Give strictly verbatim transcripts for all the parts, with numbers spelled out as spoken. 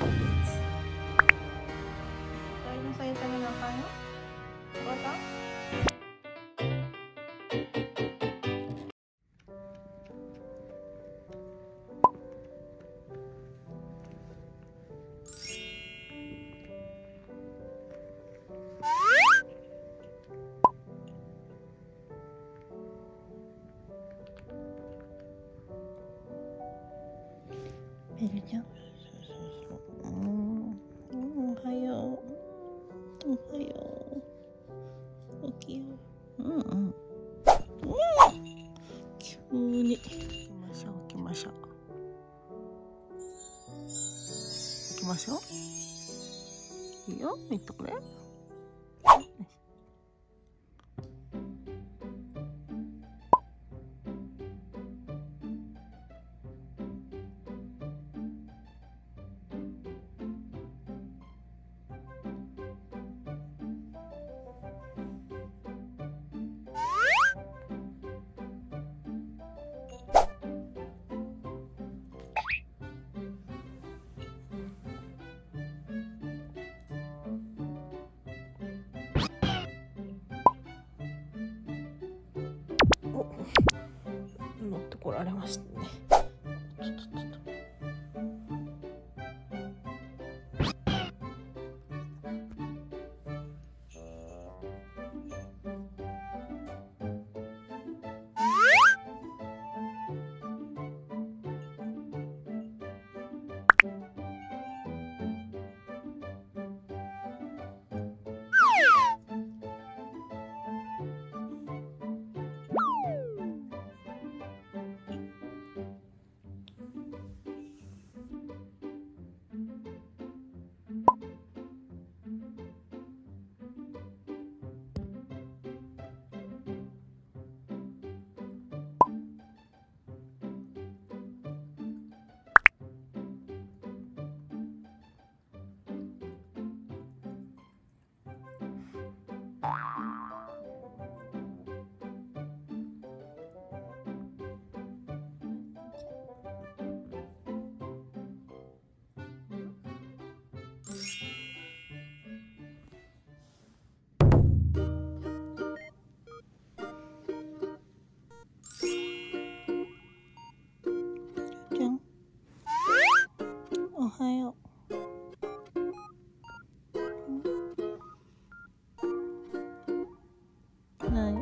saya tanya makannya, apa? Belちゃん、うん、おはよう、おはよう、起きよう、うんうん、うん、急に起きましょう、起きましょう、起きましょう、いいよ、いっとくれ。乗ってこられましたね。ちょっとちょっと。おはよう。何？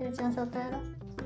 ベルちゃん外やろ。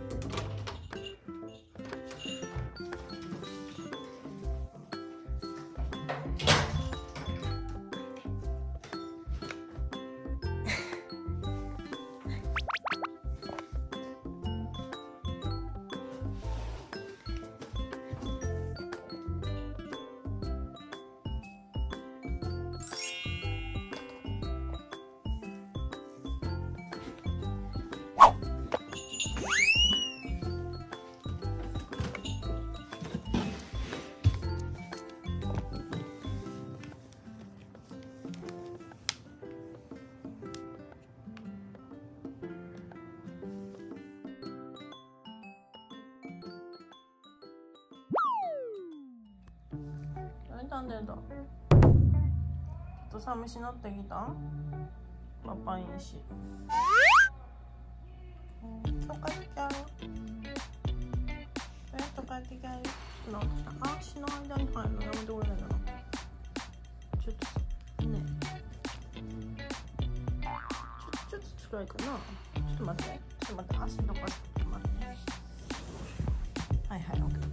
なんでだ。ちょっと寂しなってきた。パパいいし。とかしちゃう。えっと帰ってきゃい。なんか足の間に入るのやめてくれないかな。ちょっとね。ちょっと辛いかな。ちょっと待って。ちょっと待って。足とかちょっと待って。はいはい。オッケー。